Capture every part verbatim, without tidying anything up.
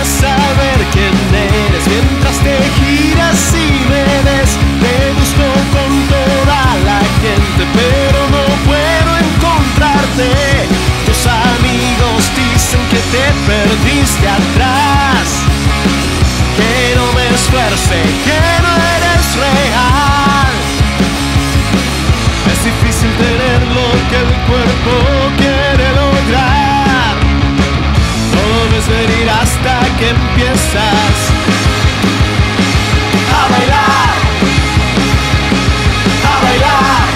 saber quién eres. Mientras te giras y me ves, te busco con toda la gente, pero no puedo encontrarte. Tus amigos dicen que te perdiste atrás, que no me esfuerce, que no eres real. Es difícil tener lo que el cuerpo quiere lograr. No lo ves venir hasta que empiezas a bailar, a bailar,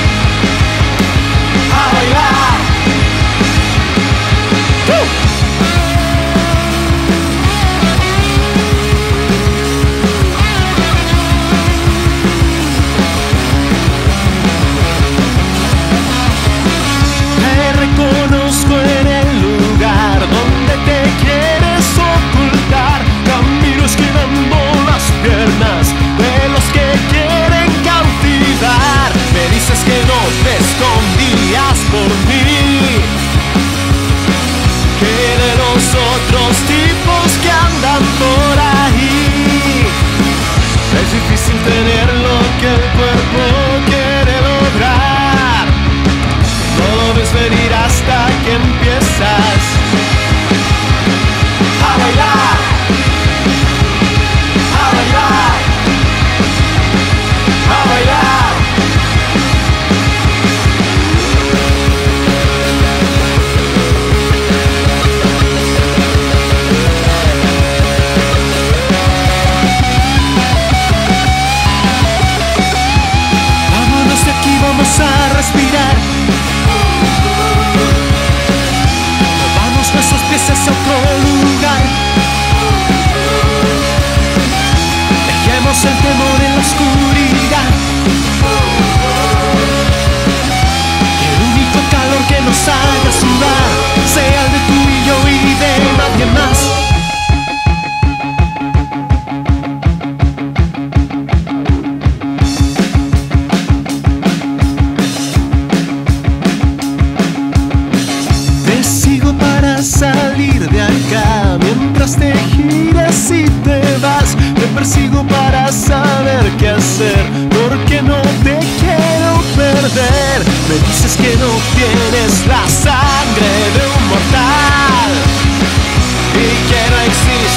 a bailar. ¡Uh! Conozco en el lugar donde te quieres ocultar. Camino esquivando las piernas de los que quieren cautivar. Me dices que no te escondías por mí, que de los otros tipos que andan por ahí. Es difícil tener lo que el cuerpo quiere lograr. No lo ves venir hasta que empiezas a bailar, a bailar, a bailar. Vámonos de aquí, vamos a respirar. Movamos nuestros pies hacia otro lugar. Dejemos el temor en la oscuridad. Que el único calor que nos haga sudar sea el de tú y yo y de nadie más. Salir de acá mientras te giras y te vas. Te persigo para saber qué hacer, porque no te quiero perder. Me dices que no tienes la sangre de un mortal y que no existe